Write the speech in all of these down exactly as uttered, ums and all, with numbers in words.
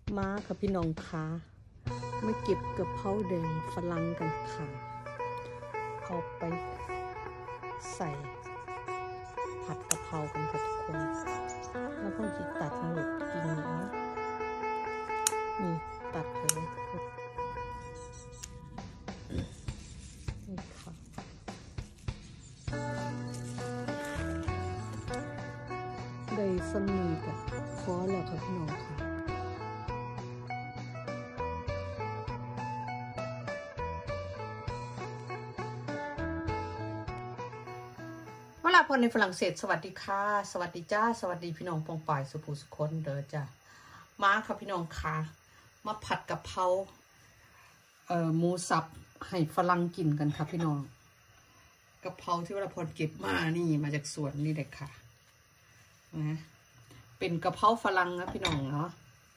มาค่ะพี่น้องคะมาเก็บกะเพราแดงฝรั่งกันค่ะเอาไปใส่ผัดกะเพรากันค่ะทุกคนแล้วก็จิตัดหมดกินเอานี่ตัดเลยนี่ค่ะได้สมีกับพอแล้วค่ะพี่น้องค่ะเวลาพอในฝรั่งเศสสวัสดีค่ะสวัสดีจ้าสวัสดีพี่น้องปองป่ายสุภูสุคนเด้อจ้ามาค่ะพี่น้องค่ะมาผัดกะเพราเอ่อหมูสับให้ฝรั่งกินกันค่ะพี่น้องกะเพราที่วลาพรเก็บมานี่มาจากสวนนี่เลยค่ะนะเป็นกะเพราฝรั่งนะพี่น้องเนาะ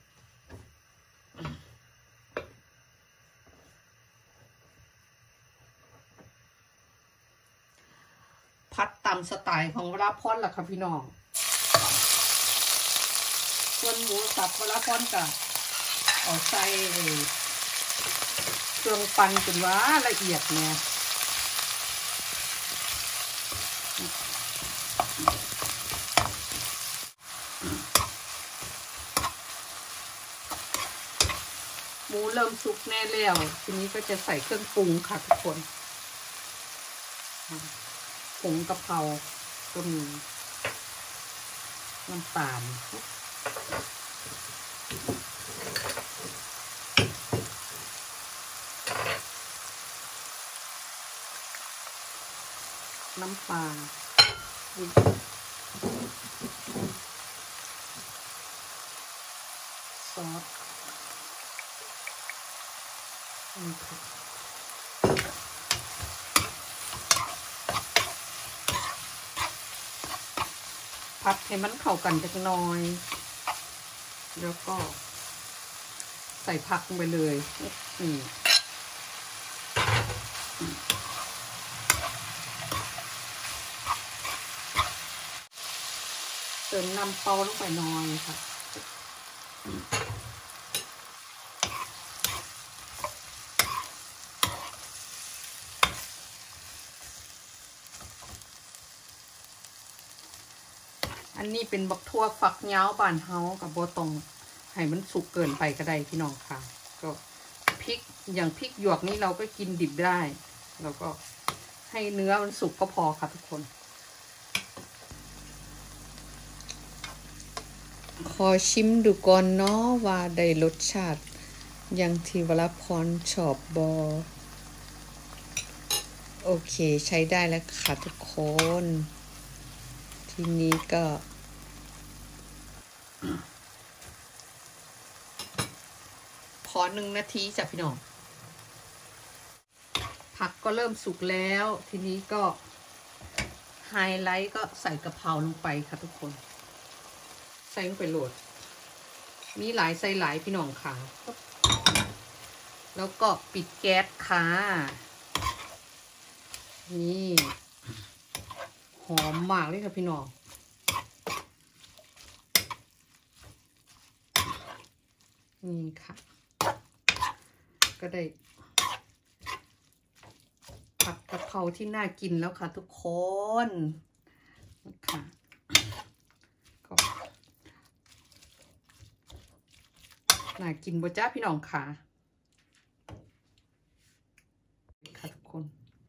พัดตามสไตล์ของวลาพรล่ะค่ะพี่น้องส่วนหมูสับวลาพรกับเอาใส่เครื่องปั่นจนว่าละเอียดเนี่ยหมูเริ่มสุกแน่แล้วทีนี้ก็จะใส่เครื่องปรุงค่ะทุกคนผงกะเพราก็มีน้ำตาลน้ำปลาซอสนี่ค่ะผัดให้มันเข้ากันจักหน่อยแล้วก็ใส่ผักลงไปเลยนี่เติมน้ำเปล่าลงไปหน่อยค่ะอันนี้เป็นบักทั่วฝักยาวบานเฮากับโบตองให้มันสุกเกินไปก็ได้พี่น้องค่ะก็พริกอย่างพริกหยวกนี้เราก็กินดิบได้แล้วก็ให้เนื้อมันสุกก็พอค่ะทุกคนขอชิมดูก่อนเนาะว่าได้รสชาติอย่างที่วลาพรชอบบอโอเคใช้ได้แล้วค่ะทุกคนทีนี้ก็พอหนึ่งนาทีจ้ะพี่น้องผักก็เริ่มสุกแล้วทีนี้ก็ไฮไลท์ก็ใส่กะเพราลงไปค่ะทุกคนใส่ลงไปโหลดมีหลายใส่หลายพี่น้องค่ะแล้วก็ปิดแก๊สค่ะนี่หอมมากเลยค่ะพี่น้องนี่ค่ะก็ได้ผัดกะเพราที่น่ากินแล้วค่ะทุกคนค่ะก็น่ากินบ่จ้าพี่น้องค่ะค่ะทุกคน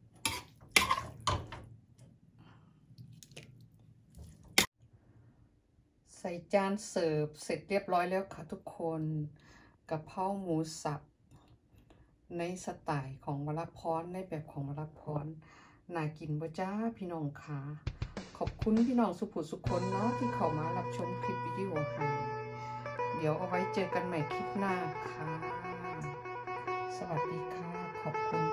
ใส่จานเสิร์ฟเสร็จเรียบร้อยแล้วค่ะทุกคนกะเพราหมูสับในสไตล์ของวลาพรในแบบของวลาพรน่ากินบ่จ้าพี่น้องค่ะขอบคุณพี่น้องสุภุสุคนเนาะที่เข้ามารับชมคลิปวิดีโอให้เดี๋ยวเอาไว้เจอกันใหม่คลิปหน้าค่ะสวัสดีค่ะขอบคุณ